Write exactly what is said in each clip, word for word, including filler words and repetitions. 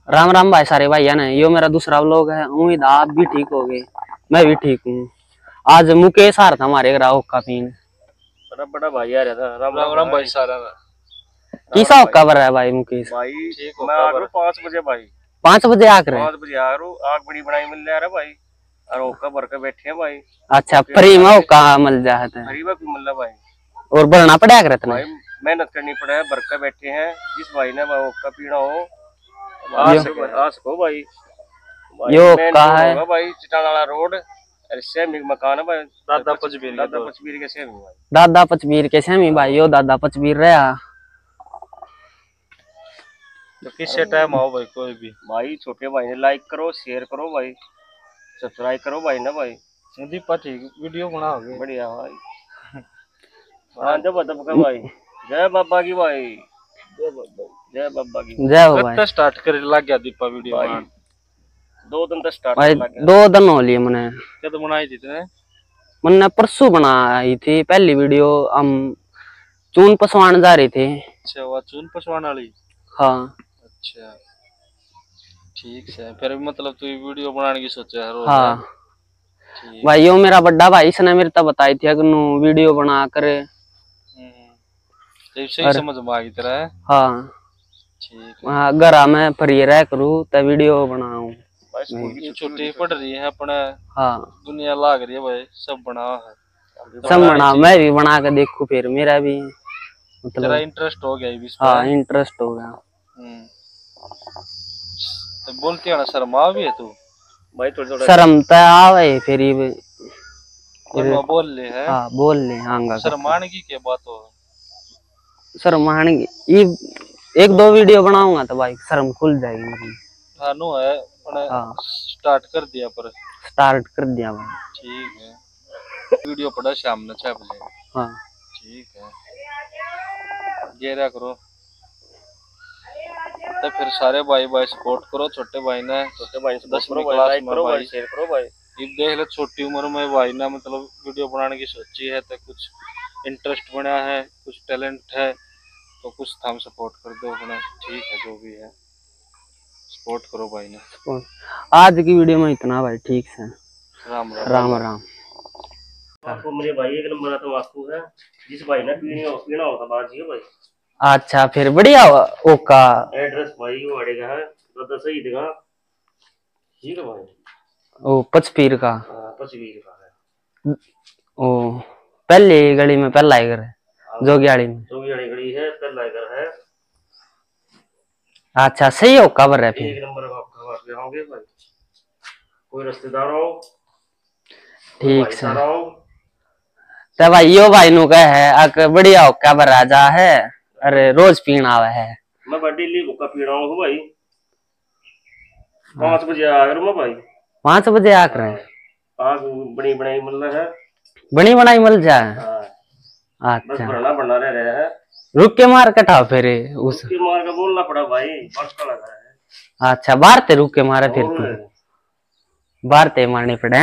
राम राम भाई सारे भाई है ना, यो मेरा दूसरा व्लॉग है। उम्मीद आप भी ठीक हो गए, मैं भी ठीक हूँ। आज मुकेश आ रहा था हमारे ग्राहक का पीन। बड़ा बड़ा भाई आ रहा था। राम राम राम भाई सारा किसा का बर है भाई मुकेश भाई। मैं आ रहा पाँच बजे भाई। पाँच बजे आ रहे पाँच बजे आ रहा हूँ। आग बड़ी बनाई मिल जा रहा भाई और ओका भर के बैठे हैं भाई। अच्छा फ्री में ओका मिल जाता है। फ्री में भी मिल रहा भाई और भरना पड़ा कर भाई मेहनत करनी पड़े है। भर के बैठे हैं। जिस भाई ने ओका पीना हो आ सको भाई। यो का है भाई चिटान वाला रोड सेमी मकान है भाई। दादा पचबीर दादा पचबीर के सेमी भाई। दादा पचबीर के सेमी भाई। यो दादा पचबीर रहा तो किस टाइम आओ भाई। कोई भी भाई छोटे भाई ने लाइक करो शेयर करो भाई सब्सक्राइब करो भाई ना भाई। दीपा ठीक वीडियो बनाओगे बढ़िया भाई। हाँ जब का भाई जय बाबा की भाई। जय बाबा जय बाबा की जय हो भाई। स्टार्ट कर लग गया दीपा वीडियो भाई। दो दिन तक स्टार्ट भाई लग गया। दो दिन हो लिए मैंने कद बनाई थी तूने। मैंने परसों बनाई थी पहली वीडियो। हम चून पसवान जा रहे थे। अच्छा वो चून पसवान वाली। हाँ अच्छा ठीक है। फिर मतलब तू वीडियो बनाने की सोचा है रोज। हाँ भाई यो मेरा बड़ा भाई इसने मेरे तब बताई थी अगर वीडियो बना कर तो सही समझ में आ गई तेरा। हाँ ठीक है घर में फ्री रह करूँ तो वीडियो बनाऊं। छुट्टी पड़ रही है अपना। हाँ दुनिया लाग रही है भाई सब बना है। सब बना मैं भी बना के देखूं फिर मेरा भी मतलब तेरा इंटरेस्ट हो गया इस पे। हाँ इंटरेस्ट हो गया। तो बोलती है ना शर्मा भी है तू भाई थोड़ा थोड़ा शर्म तो आवे फिर फिर बोल ले है। हाँ बोल ले हाँ शर्माने की क्या बात हो। शर्माने की एक दो वीडियो बनाऊंगा तो भाई शर्म खुल जाएगी मेरी। हाँ नो है हाँ स्टार्ट कर दिया पर स्टार्ट कर दिया भाई। ठीक है वीडियो पड़ा शाम में छह बजे। हाँ ठीक है गेरा करो तो फिर सारे भाई भाई सपोर्ट करो। छोटे भाई ने छोटे भाई से दसवीं क्लास में भाई शेयर करो भाई। ये देख ले छोटी उम्र में भाई ना मतलब वीडियो बनाने की सोची है तो कुछ इंटरेस्ट बना है कुछ टैलेंट है तो कुछ हम सपोर्ट कर दो अपना। ठीक है जो भी है सपोर्ट करो भाई ने। आज की वीडियो में इतना भाई ठीक है। राम राम राम राम। आपको मेरे भाई एक नंबर तो आपको है जिस भाई ने पीना पीना होता बात जी भाई। अच्छा फिर बढ़िया ओका एड्रेस भाई वो अड़ेगा है तो सही देगा। ठीक है भाई ओ पचपीर का। हां पचपीर का है। ओ पहले गली में पहला ही घर है जोगियाड़ी में। जोगियाड़ी गली है पहला घर है। अच्छा सही हो कवर है फिर। एक नंबर का आपका आओगे भाई। कोई रिश्तेदार हो ठीक है तो भाई यो भाई नु कहे है अक बढ़िया हो कवर राजा है। अरे रोज पीना आवे है। मैं डेली भूखा पी रहा हूँ भाई। पाँच बजे आ रहा हूँ भाई। पाँच बजे आकर आग बनी बनाई मिल रहा है। बनी बनाई मिल जाए। बस भरना बना रह रहा है। रुक के मार कटा फिर उस रुक के मार का बोलना पड़ा भाई बस का लगा है। अच्छा बाहर ते रुक के मारे फिर तू बाहर ते मारने पड़े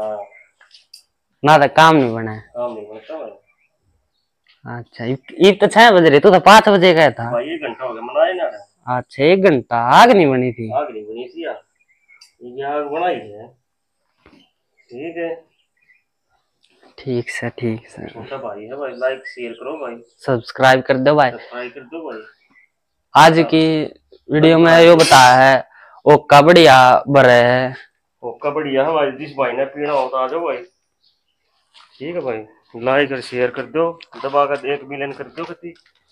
ना तो काम नहीं बना काम नहीं बनता भाई। अच्छा ये तो छह बज रहे तू तो पाँच बजे गया था भाई एक घंटा हो गया मनाए ना। अच्छा एक घंटा आग नहीं बनी थी। आग नहीं बनी थी यार ये आग बनाई है। ठीक है ठीक से ठीक से छोटा भाई है भाई लाइक शेयर करो भाई सब्सक्राइब कर दो भाई। सब्सक्राइब कर दो भाई। आज की वीडियो में यो बताया है ओका बढ़िया बरे है। ओका बढ़िया है भाई जिस भाई ने पीना होता आ जाओ भाई। ठीक है भाई लाइक और शेयर कर दो दबा कर एक मिलियन कर दो कति।